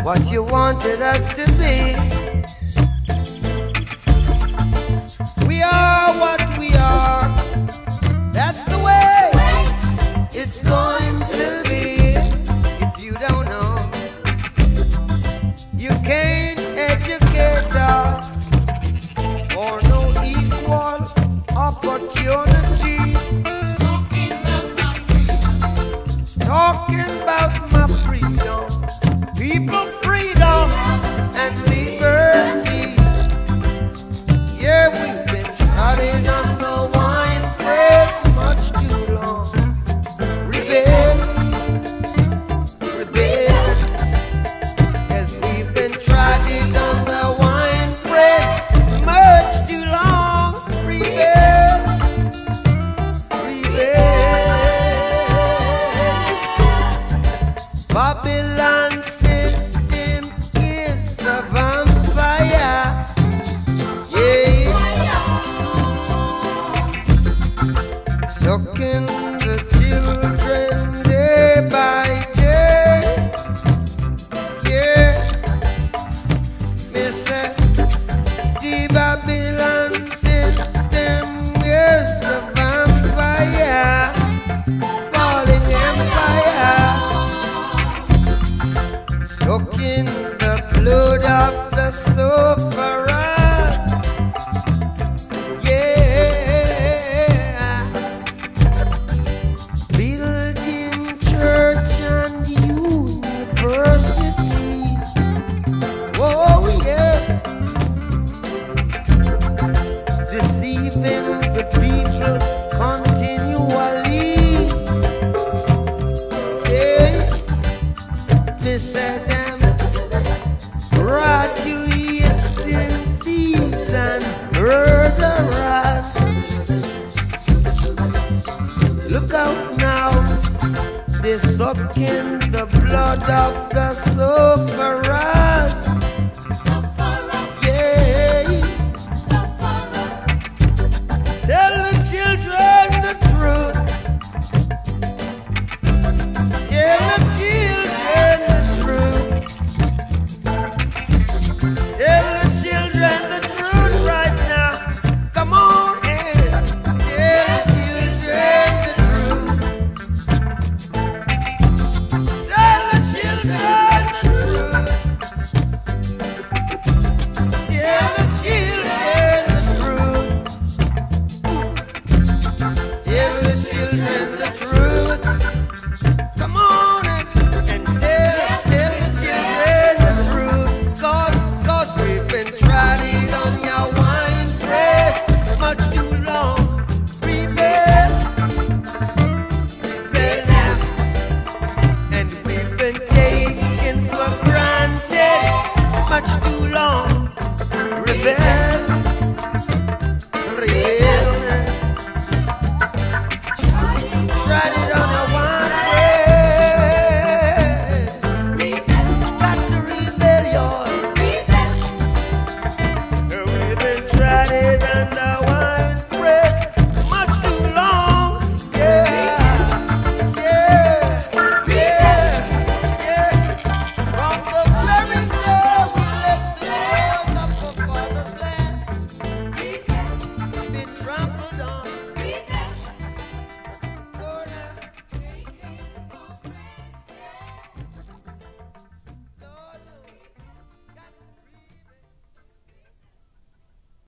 what you wanted us to be. We are what we are. That's the way it's going to be. If you don't know, you can't educate us for no equal opportunity. Talking about my freedom, people freedom and liberty. Yeah, we've been trodden on the wine press much too long. Rebel, rebel, yes, we've been trodden on the wine press much too long. Rebel, rebel. Babylon system is the vampire. Yeah. Sucking the children day by day. Yeah. Me say the Babylon system is the vampire. Falling empire. Sucking the blood of the sufferers. Yeah. Building church and university. Oh yeah. Deceiving the people continually. Yeah. They said graduating thieves and murderers. Look out now, they're sucking the blood of the sufferers.